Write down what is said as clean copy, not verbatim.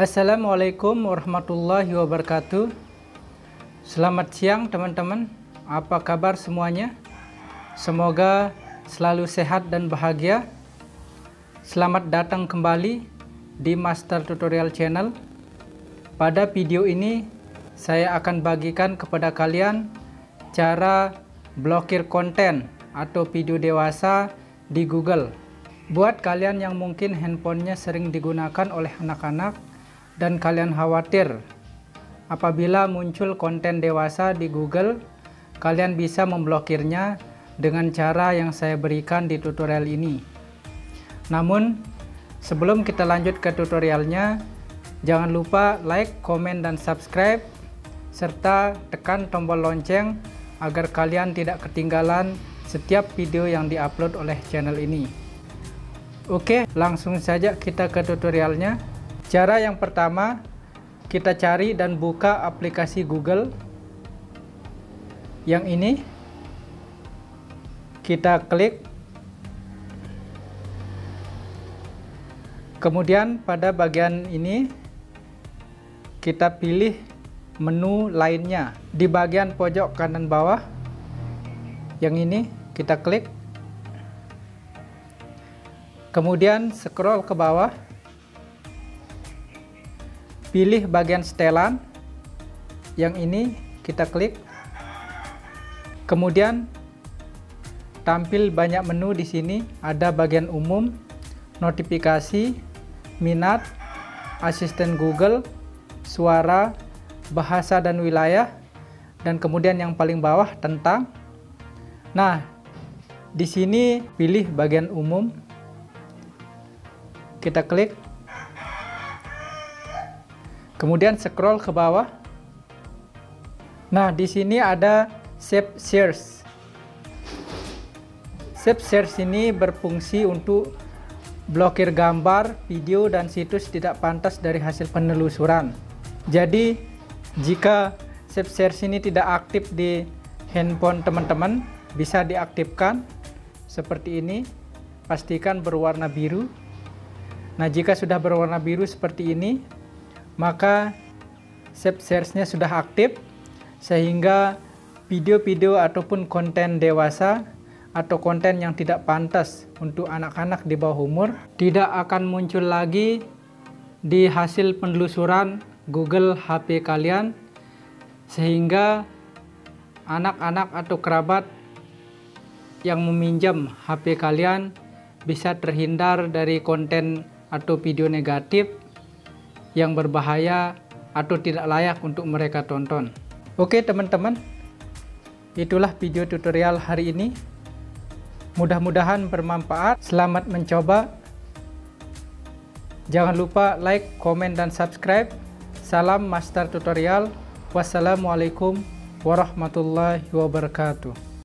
Assalamualaikum warahmatullahi wabarakatuh. Selamat siang teman-teman. Apa kabar semuanya? Semoga selalu sehat dan bahagia. Selamat datang kembali di Master Tutorial Channel. Pada video ini saya akan bagikan kepada kalian cara blokir konten atau video dewasa di Google. Buat kalian yang mungkin handphonenya sering digunakan oleh anak-anak dan kalian khawatir apabila muncul konten dewasa di Google, kalian bisa memblokirnya dengan cara yang saya berikan di tutorial ini. Namun, sebelum kita lanjut ke tutorialnya, jangan lupa like, komen, dan subscribe, serta tekan tombol lonceng agar kalian tidak ketinggalan setiap video yang diupload oleh channel ini. Oke, langsung saja kita ke tutorialnya. Cara yang pertama, kita cari dan buka aplikasi Google. Yang ini, kita klik. Kemudian pada bagian ini, kita pilih menu lainnya. Di bagian pojok kanan bawah, yang ini kita klik. Kemudian scroll ke bawah. Pilih bagian setelan, yang ini kita klik. Kemudian tampil banyak menu di sini. Ada bagian umum, notifikasi, minat, asisten Google, suara, bahasa dan wilayah, dan kemudian yang paling bawah tentang. Nah, di sini pilih bagian umum, kita klik. Kemudian scroll ke bawah. Nah, di sini ada Save Shares. Save Shares ini berfungsi untuk blokir gambar, video, dan situs tidak pantas dari hasil penelusuran. Jadi, jika Save Shares ini tidak aktif di handphone teman-teman, bisa diaktifkan seperti ini. Pastikan berwarna biru. Nah, jika sudah berwarna biru seperti ini, maka Save Shares-nya sudah aktif, sehingga video-video ataupun konten dewasa atau konten yang tidak pantas untuk anak-anak di bawah umur tidak akan muncul lagi di hasil penelusuran Google HP kalian, sehingga anak-anak atau kerabat yang meminjam HP kalian bisa terhindar dari konten atau video negatif yang berbahaya atau tidak layak untuk mereka tonton. Oke teman-teman, itulah video tutorial hari ini. Mudah-mudahan bermanfaat. Selamat mencoba. Jangan lupa like, komen, dan subscribe. Salam Master Tutorial. Wassalamualaikum warahmatullahi wabarakatuh.